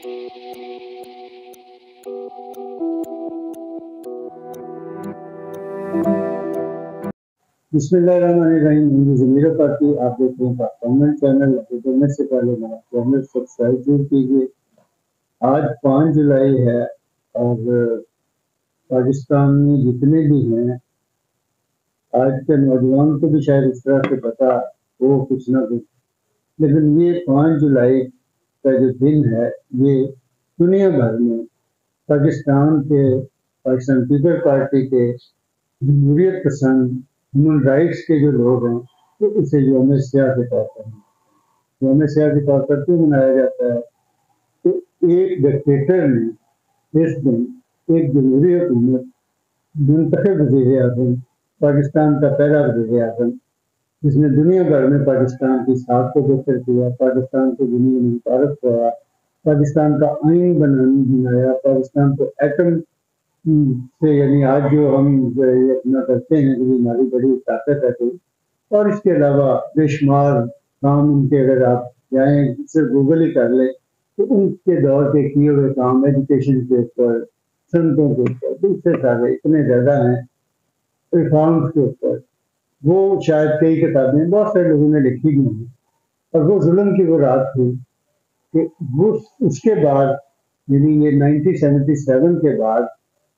बिस्मिल्लाहिर्रहमानिर्रहीम। ज़मीरा पार्टी आप देख रहे हैं कॉरेस्पॉन्डेंट चैनल। इंटरनेट से पहले मेरा चैनल सब्सक्राइब जरूर कीजिए। आज 5 जुलाई है और पाकिस्तान में जितने भी हैं, आज के नौजवान को भी शायद इस तरह से पता हो कुछ ना कुछ, लेकिन ये 5 जुलाई का जो दिन है ये दुनिया भर में पाकिस्तान पीपल पार्टी के जमहूरियत पसंद ह्यूमन राइट्स के जो लोग हैं तो इसे यौम स्याह के तौर पर यौम स्याह के तौर पर क्यों मनाया जाता है? तो एक डिक्टेटर ने इस दिन एक जमहूरी हुकूमत मुंतखब वज़ीर-ए-आज़म, पाकिस्तान का पहला वज़ीर-ए-आज़म, जिसने दुनिया भर में पाकिस्तान की साख को बेहतर किया, पाकिस्तान को दुनिया में मुतारफ किया, पाकिस्तान का आइन बनाया, पाकिस्तान को एटम से यानी आज जो हम ये अपना करते हैं कि हमारी बड़ी ताकत है कोई, और इसके अलावा बेशुमार काम उनके अगर आप जाएँ सिर्फ गूगल ही कर लें तो उनके दौर के किए हुए काम एजुकेशन के ऊपर, संतों के ऊपर, दूसरे सारे इतने ज़्यादा हैं, रिफॉर्म्स के ऊपर, वो शायद कई किताबें बहुत सारे लोगों ने लिखी भी हैं। और वो जुल्म की वो रात थी कि वो उसके बाद यानी ये 1977 के बाद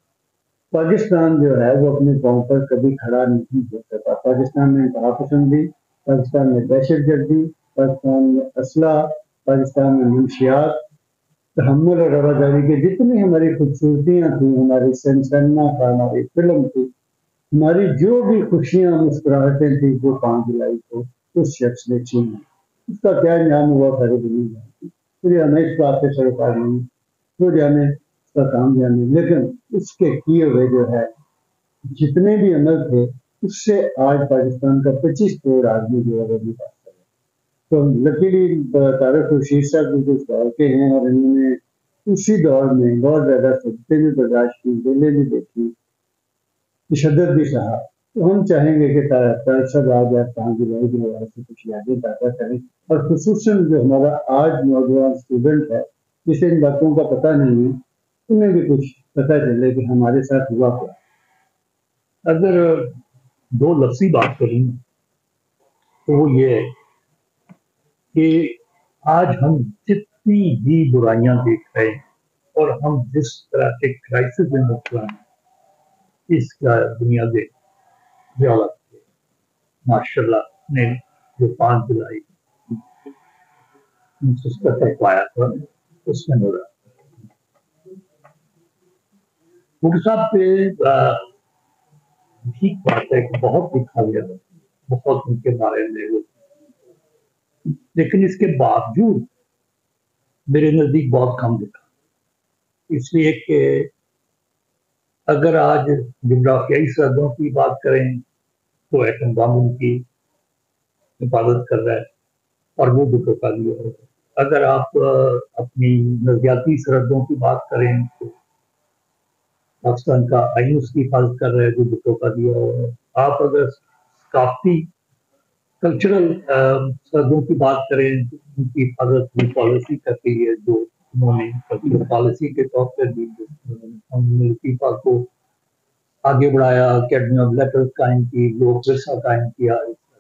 पाकिस्तान जो है वो अपने पाँव पर कभी खड़ा नहीं हो सका। पाकिस्तान में इंतहा पसंदी, पाकिस्तान में दहशत गर्दी, पाकिस्तान में असला, पाकिस्तान में मंशियात, तहम्मुल और रवादारी के जितनी हमारी खूबसूरतियाँ थी, हमारी सनसना था, हमारी फिल्म थी, हमारी जो भी खुशियाँ मुस्कुराहटें थी, वो 5 जुलाई को उस शख्स ने छीनी। उसका क्या नाम हुआ सारी दुनिया जानती, मुझे हमें इस बात से सरोकार नहीं, वो जाने उसका काम जाने, लेकिन उसके किए हुए जो है जितने भी अमल थे उससे आज पाकिस्तान का 25 करोड़ आदमी जो है वो भी बात कर रहे हैं। तो लकीली तारक खुर्शीद साहब भी कुछ दौर के हैं और इन्होंने उसी दौर में बहुत ज़्यादा सख्तें भी बर्दाश्त की, जेलें भी देखी, तशद्दुद भी सहा। तो हम चाहेंगे कि तारक साहब आज 5 जुलाई के हवाले से कुछ यादें ताज़ा करें, और खुसूसन जो हमारा आज नौजवान स्टूडेंट है जिसे इन बातों का पता नहीं है, उन्हें भी कुछ पता चले कि हमारे साथ हुआ क्या। अगर दो लफ्ज़ी बात करूँ तो वो ये है कि आज हम जितनी भी बुराइयां देख रहे हैं और हम जिस तरह के क्राइसिस में मुब्तला हैं, इसका बुनियादी ज़्यादा माशाल्लाह ने जो 5 जुलाई उसका तक पाया था उसमें हो रहा मुख्य साहब पे ठीक बात है कि बहुत लिखा गया, बहुत उनके बारे में, लेकिन इसके बावजूद मेरे नज़दीक बहुत कम लिखा, इसलिए कि अगर आज जोग्राफियाई सरहदों की बात करें तो एटम बम उनकी हिफाजत कर रहा है और वो भी धोखा दिया है। अगर आप अपनी नज़रियाती सरहदों की बात करें तो पाकिस्तान का आइन उसकी हिफाजत कर रहा है जो धोखा दिया हुआ है। आप अगर सकाफती कल्चरल सरहदों की बात करें तो उनकी हिफाजत भी पॉलिसी करती है, जो उन्होंने कल्चरल पॉलिसी के तौर पर भी फीफा को आगे बढ़ाया, अकेडमी ऑफ लेटर्स कायम की, लोक विरसा कायम किया।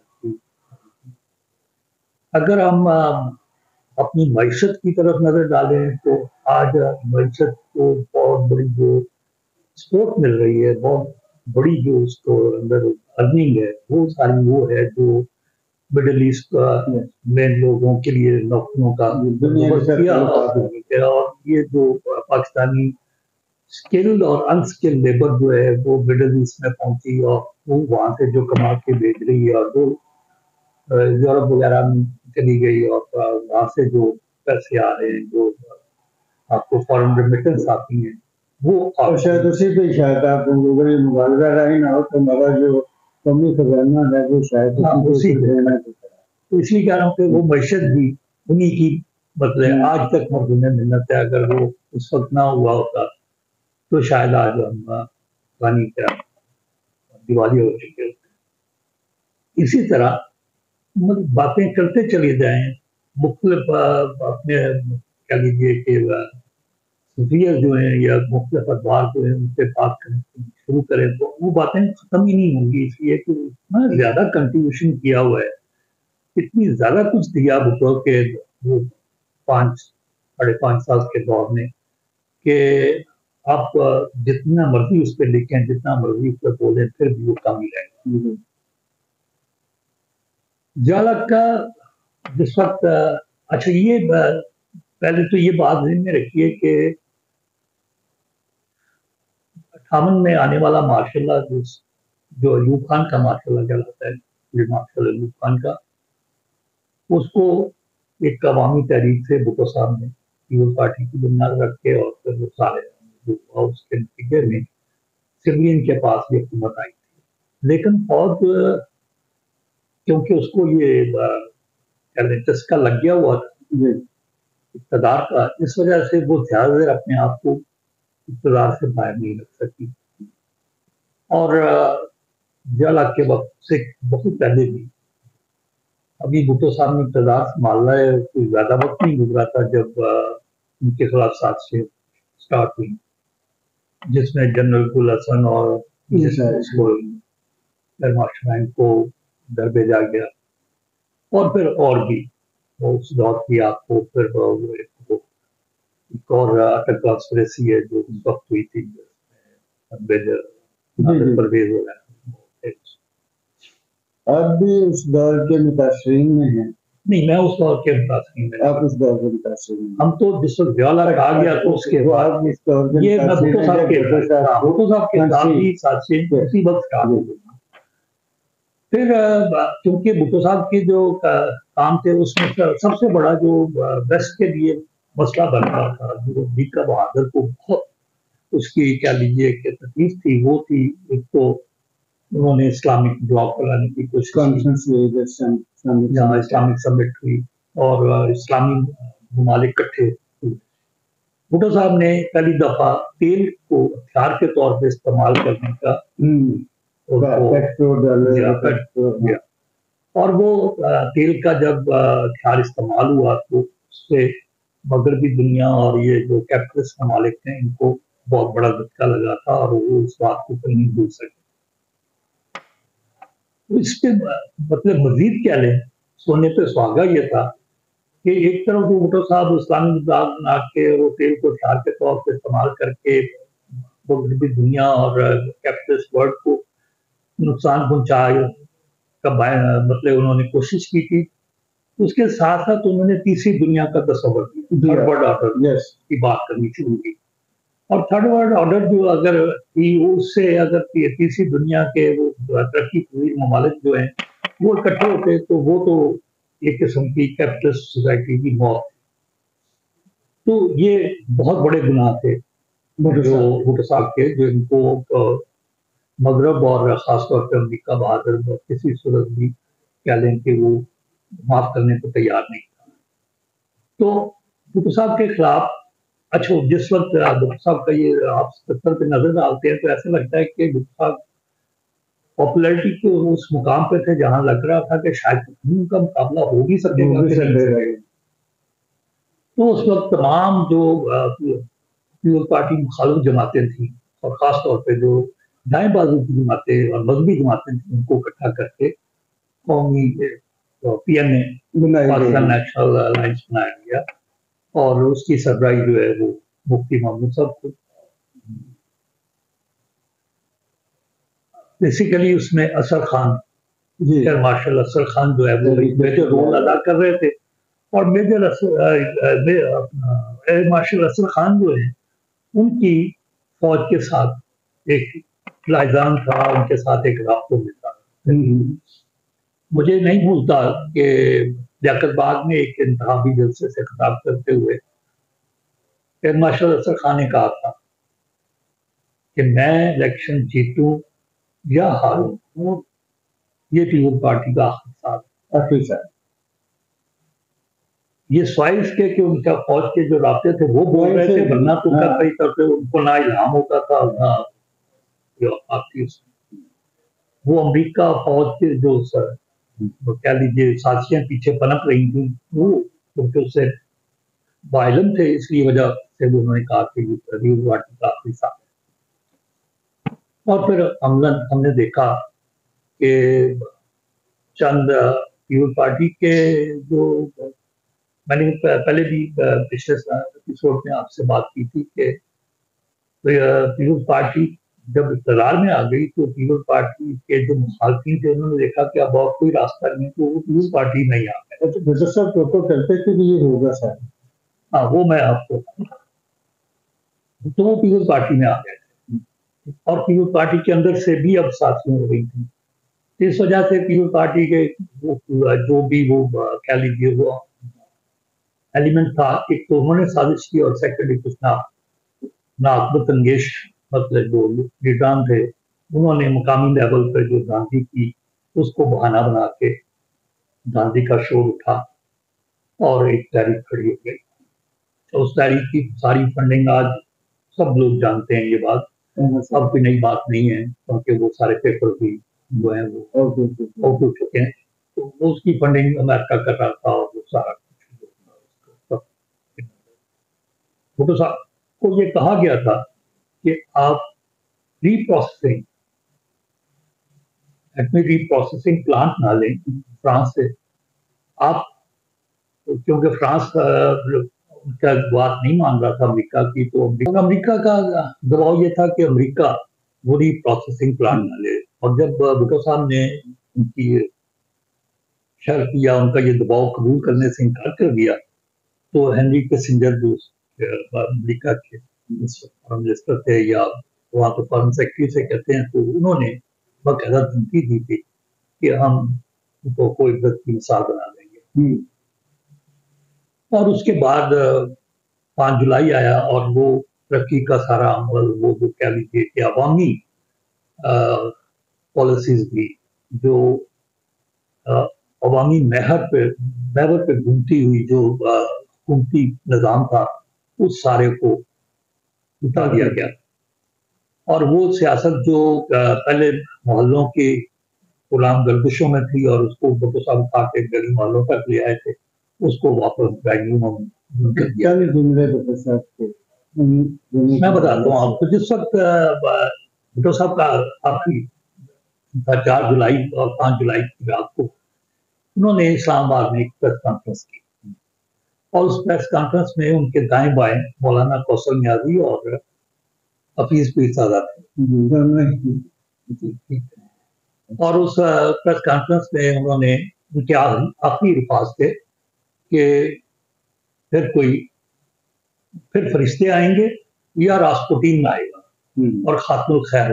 अगर हम अपनी मईशत की तरफ नजर डालें तो आज मईशत को बहुत बड़ी जो सपोर्ट मिल रही है, बहुत बड़ी जो उसको अंदर अर्निंग है, वो सारी वो है जो मिडिल ईस्ट में लोगों के लिए नौकरियों का किया, और ये जो पाकिस्तानी स्किल्ड और अनस्किल्ड लेबर जो है वो मिडिल ईस्ट में पहुंची और वो वहाँ से जो कमा के भेज रही है और वो यूरोप वगैरह में चली गई और वहाँ से जो पैसे आ रहे हैं, जो आपको फॉरेन रेमिटेंस आती हैं, वो शायद उसी पे शायद आप गूगल मुबालगा रही ना हो तो हमारा जो कमी खजाना है वो शायद उसी तो इसलिए कह रहा हूँ कि वो मईशत भी उन्हीं की मतलब आज तक मजदूर मिन्नत है। अगर वो उस वक्त ना हुआ होता तो शायद आज हम पानी का दिवाली हो चुके होते। इसी तरह मतलब बातें करते चले जाएं, मुख्तलिफ अपने कह लीजिए कि सूफिया जो हैं या मुख्तलिफ अखबार जो है उनसे बात करें शुरू करें तो वो बातें खत्म ही नहीं होंगी, इसलिए कि इतना ज्यादा कंट्रीब्यूशन किया हुआ है, इतनी ज्यादा कुछ दिया भुट्टो के वो 5 साढ़े 5 साल के दौर में कि आप जितना मर्जी उस पर लिखें, जितना मर्जी उस पर बोलें, फिर भी वो कम ही रहेगा। जालक का जिस वक्त अच्छा ये पहले तो ये बात ध्यान में रखिए कि 58 में आने वाला मार्शल जो अयूब खान का मार्शल कहलाता है, मार्शल अयूब खान का, उसको एक अवामी तहरीक से भुट्टो साहब ने पीपल पार्टी की बुनियाद रख के और फिर वो सारे उसके नतीजे में सिविलियन के पास ये हुकूमत आई थी। लेकिन फौज क्योंकि उसको ये चस्का लग गया हुआ था इक़्तिदार का, इस वजह से वो ज्यादा देर अपने आप को इक़्तिदार से बाहर नहीं रख सकी। और जिया के वक्त से बहुत पहले भी अभी भुट्टो साहब ने इक़्तिदार संभाला है, कोई ज्यादा वक्त नहीं गुजरा था जब उनके खिलाफ साजिशें स्टार्ट हुई, जिसमें जनरल गुल हसन और मास्टरमाइंड को डर भेजा गया, और फिर और भी उस दौर की आपको फिर एक और अटक कॉन्स्पिरेसी है जो उस वक्त हुई थी, परवेज वगैरह। आप भी उस दौर के मुतासरीन में हैं? नहीं, मैं उस दौर के मुतासरीन में। आप उस दौर के मुतासरीन? हम तो जिस वक्त ज़िया आ गया तो उसके बाद इस दौर के ये भुट्टो साहब के साथ ही साजिशें उसी वक्त स्टार्ट हो गई। फिर क्योंकि भुट्टो साहब के जो काम थे उसमें सबसे बड़ा जो वेस्ट के लिए मसला बन रहा था, जो भीका बहादुर को बहुत उसकी क्या लीजिए कि तकलीफ थी, वो थी एक तो उन्होंने इस्लामिक ब्लॉक बनाने की कोशिश की, जहाँ इस्लामिक समिट हुई और इस्लामी ममालिक इकट्ठे हुए। भुट्टो साहब ने पहली दफा तेल को हथियार के तौर पे इस्तेमाल करने का और वो तेल का जब हथियार इस्तेमाल हुआ तो उससे मगरबी दुनिया और ये जो कैपिटलिस्ट ममालिक थे इनको बहुत बड़ा झटका लगा था और वो उस बात को कहीं नहीं भूल सके। इसके मतलब मजीद क्या लें, सोने पे सुहागा ये था कि एक तरफ वो भुट्टो साहब इस्लामी बना के वो तेल को हथियार के तौर पर इस्तेमाल करके मगरबी दुनिया और कैपिटलिस्ट वर्ल्ड को नुकसान पहुंचाया का मतलब उन्होंने कोशिश की थी। उसके साथ साथ उन्होंने तीसरी दुनिया का तस्वर किया, थर्ड वर्ल्ड ऑर्डर की बात करनी शुरू की। और थर्ड वर्ल्ड ऑर्डर जो अगर उससे अगर तीसरी दुनिया के वो तरक्की पजीर ममालिक जो हैं वो इकट्ठे होते तो वो तो एक किस्म की कैपिटलिस्ट सोसाइटी की मौत। तो ये बहुत बड़े गुनाह थे जो भुट्टो साहब के, जो इनको मगरब और खासतौर पर अमेरिका बहादुर किसी सूरत भी कह लें कि वो माफ करने को तैयार नहीं था। तो भुट्टो साहब के खिलाफ अच्छा जिस वक्त भुट्टो साहब का ये आप 70 पे नजर डालते हैं तो ऐसा लगता है कि भुट्टो साहब पॉपुलैरिटी के उस मुकाम पे थे जहां लग रहा था कि शायद उनका मुकाबला हो भी सकेगा कि नहीं सकेगा। तो उस वक्त तमाम जो पीपल पार्टी मुखालिफ जमातें थी और खासतौर पर जो दाएं बाजू की जमातें और मजहबी जमातें थी उनको इकट्ठा करके कौमी PNA पाकिस्तान नेशनल अलायंस बनाया गया और उसकी सरबराही जो है वो मुफ्ती मोहम्मद साहब को। बेसिकली उसमें असर खान, एयर मार्शल असर खान जो है वो मेजर रोल अदा कर रहे थे और मेजर एयर मार्शल असर खान जो है उनकी फौज के साथ एक लाइजान था, उनके साथ एक राब्ता में था। मुझे नहीं भूलता कि लियाकत बाग में एक इंतखाबी जलसे से खिताब करते हुए एयर मार्शल असर खान ने कहा था कि मैं इलेक्शन जीतूं या हारूं, ये पीपल पार्टी का आखिरी साल। ये स्वाइस के कि उनका फौज के जो रास्ते थे वो बोल रहे थे, वरना तो कई तरह से उनको ना इल्हाम होता था ना वो अमेरिका फौज के जो कह लीजिए साजिशें पीछे पनप रही थी वो क्योंकि उससे वायलेंट थे, इसलिए वजह से वो उन्होंने कहा कि पीपल्स पार्टी का आखिरी साल है। और फिर हमने देखा कि चंद पीपल्स पार्टी के जो, मैंने पहले भी पिछले एपिसोड में आपसे बात की थी कि पीपल्स पार्टी जब इक़्तिदार में आ गई तो पीपल्स पार्टी के जो मुखालफिन थे उन्होंने देखा कि अब और कोई रास्ता नहीं, तो वो पीपल्स पार्टी नहीं आ गए। तो डॉक्टर साहब तो करते थे कि ये होगा सर, हाँ वो मैं आपको, तो वो पीपल्स पार्टी में आ गए थे और पीपल्स पार्टी के अंदर से भी अब साथियों हो गई थी। इस वजह से पीपल्स पार्टी के जो भी वो कह लीजिए वो एलिमेंट था, एक तो उन्होंने साजिश की और सेकेंडली कुछ नाकबत अंगेश मतलब जो लीडरान थे उन्होंने मुकामी लेवल पर जो धांधली की उसको बहाना बना के धांधली का शोर उठा और एक तहरीक खड़ी हो गई। तो उस तहरीक की सारी फंडिंग आज सब लोग जानते हैं, ये बात अब कोई नई बात नहीं है क्योंकि वो सारे पेपर भी जो है वो आउट हो चुके हैं। तो उसकी फंडिंग अमेरिका कर रहा था और वो सारा कुछ भुट्टो साहब को ये कहा गया था कि आप रीप्रोसेसिंग प्लांट ना लें फ्रांस से, आप क्योंकि फ्रांस उनका बात नहीं मान रहा था अमेरिका की, तो अमेरिका का दबाव ये था कि अमेरिका वो रीप्रोसेसिंग प्लांट ना ले। और जब भुट्टो साहब ने उनकी शर्त या उनका ये दबाव कबूल करने से इनकार कर दिया तो हेनरी किसिंजर जो अमेरिका के फॉरेन मिनिस्टर थे या वहाँ पे फॉरेन सेक्रेटरी से कहते हैं, तो उन्होंने बाकायदा धमकी दी थी कि हम उनको कोई इज्जत की मिसाल बना देंगे। और उसके बाद 5 जुलाई आया और वो तरक्की का सारा अमल, वो जो कह लीजिए कि अवामी पॉलिसीज भी जो अवामी महवर पे घूमती हुई जो हुकूमती निज़ाम था उस सारे को उठा दिया गया। और वो सियासत जो पहले मोहल्लों की गुलाम गर्दिशों में थी और उसको भुट्टो साहब उठा के गली मोहल्लों तक ले आए थे, उसको वापस वैल्यूमों में कर दिया। मैं बताता हूँ आपको, जिस वक्त भुट्टो साहब का आखिरी 4 जुलाई और 5 जुलाई की रात को उन्होंने इस्लामाबाद में एक प्रेस कॉन्फ्रेंस की और उस प्रेस कॉन्फ्रेंस में उनके दाएं बाएं मौलाना कौसल नियाजी और हफीज पीरजादा थे। और उस प्रेस कॉन्फ्रेंस में उन्होंने उनके आखिरी अल्फाज थे कि फिर फरिश्ते आएंगे या रास्पुटीन आएगा और खात्मुल खैर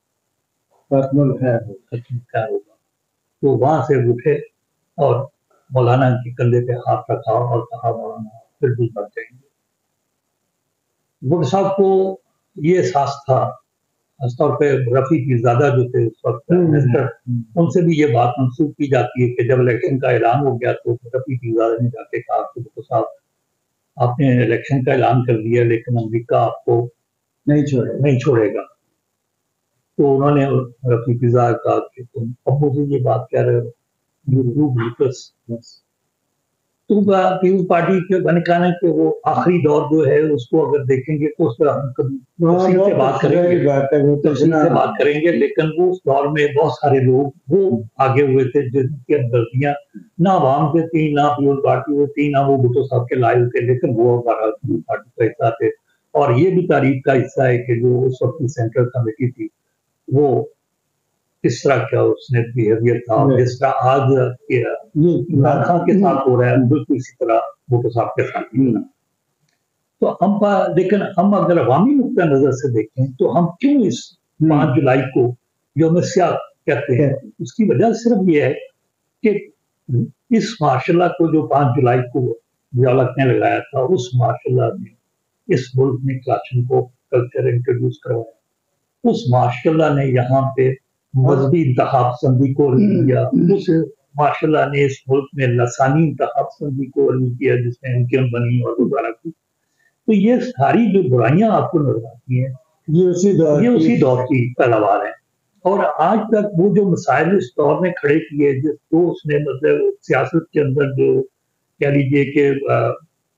होगा। तो वहां से उठे और मौलाना के कंधे पे हाथ रखा और कहा, मौलाना फिर भी मर जाएंगे। भुट्टो साहब को ये एहसास था, खासतौर पे रफी पीरजादा जो थे उस वक्त मिनिस्टर, उनसे भी ये बात मंसूब की जाती है कि जब इलेक्शन का ऐलान हो गया तो रफी पीरजादा ने जाके कहा कि भुट्टो साहब आपने इलेक्शन का ऐलान कर दिया लेकिन अमेरिका आपको नहीं छोड़ेगा। तो उन्होंने रफी पीरजादा कहा कि तुम अब मुझे ये बात कह रहे हो, तो पीपल्स पार्टी के मैंने कहा कि वो आखिरी दौर जो है उसको अगर देखेंगे तो उस पर हम कभी तफसील से बात करेंगे, लेकिन वो उस दौर में बहुत सारे लोग वो आगे हुए थे जिनकी हमदर्दियां ना अवाम से थी, ना पीपल्स पार्टी से थी, ना वो भुट्टो साहब के लाए थे, लेकिन वो हमारा पीपल्स पार्टी का हिस्सा थे। और ये भी तारीफ का हिस्सा है कि जो उस वक्त की सेंट्रल कमेटी थी वो किस तरह का उसने बिहेवियर था, जिस तरह आज इमरान खान के साथ हो रहा है बिल्कुल इसी तरह भुट्टो साहब के साथ ही हो रहा है। तो लेकिन हम अगर अवामी नुक्ता नजर से देखें तो हम क्यों इस 5 जुलाई को यौम सियाह कहते हैं, उसकी वजह सिर्फ ये है कि इस मार्शल्लाह को जो 5 जुलाई को जियालक ने लगाया था, उस मार्शल्लाह ने इस मुल्क में क्लाशन को कल्चर इंट्रोड्यूस करवाया। उस मार्शल्लाह ने यहाँ पे मजहबी इंतखाबपसंदी को लिया, उस मार्शल्लाह ने इस मुल्क में लसानी इंतखाबपसंदी को किया जिसमें इनकम बनी और दोबारा की। तो ये सारी जो बुराइयां आपको नजर आती हैं ये उसी दौर की पैदावार है। और आज तक वो जो मसाइल इस दौर में खड़े किए जिसको उसने मतलब सियासत के अंदर जो कह लीजिए कि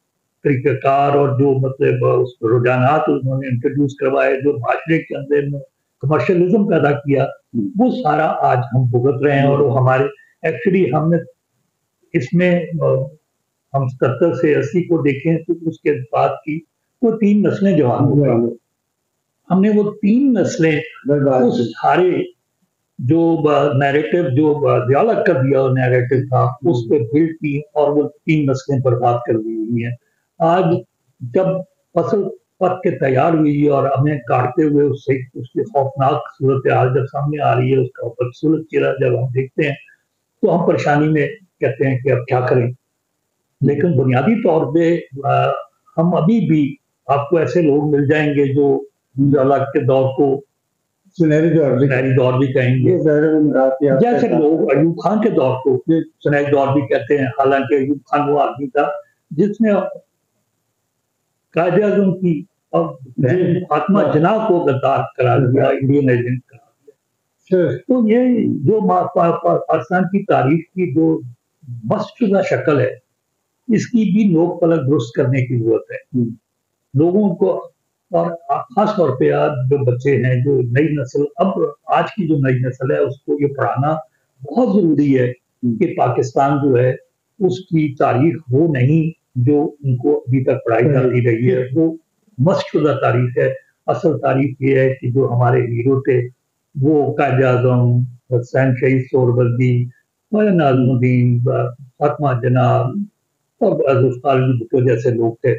तरीक़ाकार और जो मतलब रुझानात उन्होंने इंट्रोड्यूस करवाए, जो माशरे के अंदर कमर्शलिज्म पैदा किया, वो सारा आज हम भुगत रहे हैं। और वो हमारे एक्चुअली हमने इसमें हम 70 से 80 को देखें तो उसके बाद की वो 3 नस्लें जवान हो गई। हमने वो 3 नस्लें उस सारे जो नैरेटिव जो डेवलप कर दिया नैरेटिव था उस पे बिल्ड की और वो 3 नस्लें बर्बाद कर दी हुई हैं। आज जब फसल पक के तैयार हुई और हमें काटते हुए उससे उसकी खौफनाक सूरत हाल जब सामने आ रही है, उसका खूबसूरत चेहरा जब हम देखते हैं तो हम परेशानी में कहते हैं कि अब क्या करें। लेकिन बुनियादी तौर पे हम अभी भी आपको ऐसे लोग मिल जाएंगे जो अलग के दौर को सुनहरी दौर भी कहेंगे, जैसे लोग अयूब खान के दौर को सुनहरी दौर भी कहते हैं। हालांकि अयूब खान वो आदमी था जिसने कायदे आज़म की और फातिमा जिन्ना को गद्दार करार दिया, इंडियन एजेंट करार दिया। तो ये जो पाकिस्तान की तारीख की जो मस्तशुदा शक्ल है, इसकी भी लोक पलक दुरुस्त करने की जरूरत है लोगों को। और खास तौर पे आज जो बच्चे हैं, जो नई नस्ल, अब आज की जो नई नस्ल है, उसको ये पढ़ाना बहुत जरूरी है कि पाकिस्तान जो है उसकी तारीख वो नहीं जो उनको अभी तक पढ़ाई जाती रही है, वो मस्तशुदा तारीख है। असल तारीख ये है कि जो हमारे हीरो थे वो कायदे आज़म, हुसैन शहीद सोहरावर्दी, नाज़मुद्दीन, फातिमा जिन्ना और भुट्टो जैसे लोग थे,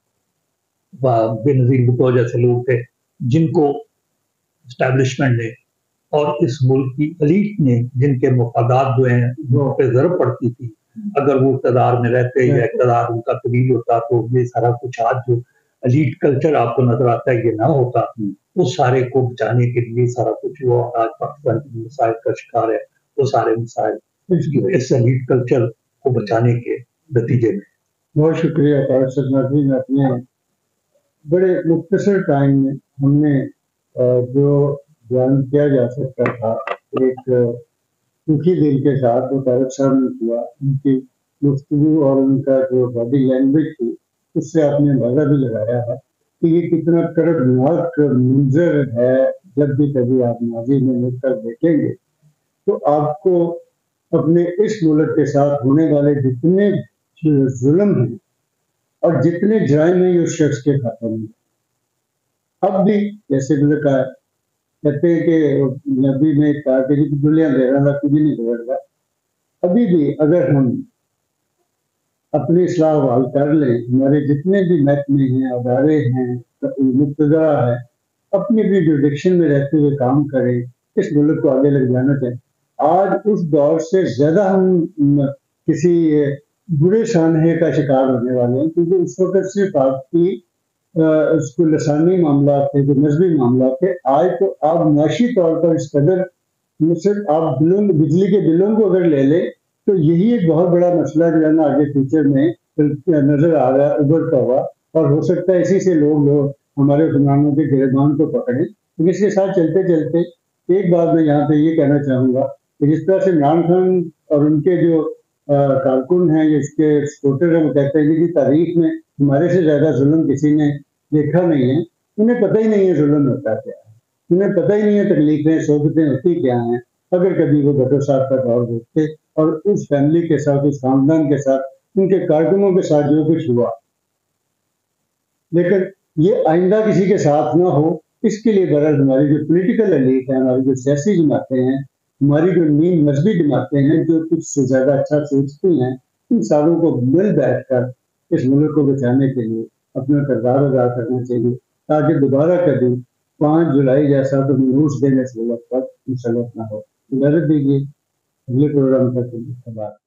बेनज़ीर भुट्टो जैसे लोग थे, जिनको एस्टैब्लिशमेंट ने और इस मुल्क की एलीट ने, जिनके मुफादात जो हैं वो पे ज़रूरत पड़ती थी, अगर वो इक़्तिदार में रहते या इक़्तिदार उनका कबील होता तो ये सारा कुछ आज जो एलीट कल्चर आपको नजर आता है ये ना होता। उस सारे को बचाने के लिए सारा कुछ वो आज पाकिस्तान की मसाइल का शिकार है, वो सारे मसाइल इस एलीट कल्चर को बचाने के नतीजे में। बहुत शुक्रिया अपने बड़े मुख्तसर टाइम में हमने जो बयान किया जा सकता था, एक सूखी दिल के साथ वो तारक साहब ने किया। उनकी गुफ्तगू और उनका जो बॉडी लैंग्वेज थी उससे आपने अंदाजा भी लगाया है कि ये कितना कर्दनाक मंजर है। जब भी कभी आप माजी में मिलकर देखेंगे तो आपको अपने इस मुल्क के साथ होने वाले जितने जुल्म हैं और जितने जराइम हैं उस शख्स के खाते में। अब भी जैसे कहा कहते हैं कि नबी ने कहा कि दुनिया दे रहा था कभी नहीं बिगड़ता। अभी भी अगर हम अपनी इस्लाह वाल कर लें, हमारे जितने भी महकमे हैं, अदारे हैं, मुक्तदा है, अपनी अपनी जुरिडिक्शन में रहते हुए काम करें, इस मुल्क को आगे ले जाना चाहिए। आज उस दौर से ज्यादा हम किसी बुरे सानहे का शिकार होने वाले हैं, क्योंकि उस वक्त सिर्फ आपकी उसको लसानी मामला थे, जो मजहबी मामला थे। आज तो आप माशी तौर पर इस कदर सिर्फ आप बिजली के बिलों को अगर ले लें तो यही एक बहुत बड़ा मसला जो है ना आगे फ्यूचर में नजर आ रहा है उभरता हुआ। और हो सकता है इसी से लोग हमारे हुक्मरानों के गिरबान को पकड़े। तो इसके साथ चलते चलते एक बात मैं यहाँ पे ये कहना चाहूँगा कि जिस तरह से इमरान खान और उनके जो कारकुन हैं, इसके सपोर्टर हैं, वो कहते हैं कि तारीख में हमारे से ज्यादा जुल्म किसी ने देखा नहीं है। उन्हें पता ही नहीं है जुल्म होता क्या है, उन्हें पता ही नहीं है तकलीफें सोबतें होती क्या हैं। अगर कभी वो भुट्टो साहब का दौर देखते और उस फैमिली के साथ, उस खानदान के साथ, उनके कारकुनों के साथ जो कुछ हुआ, लेकिन ये आइंदा किसी के साथ ना हो, इसके लिए बहरहाल हमारी जो पॉलिटिकल एलीट है, हमारी जो सियासी जमातें हैं, हमारी जो नीम मजहबी जमातें हैं जो कुछ से ज्यादा अच्छा सोचती हैं, इन सारों को मिल बैठ कर इस मुल्क को बचाने के लिए अपना किरदार अदा करना चाहिए, ताकि दोबारा कभी 5 जुलाई जैसा तो न्यूज देने से वक्त मुसलत ना हो। इजाजत दीजिए, अगले प्रोग्राम तक।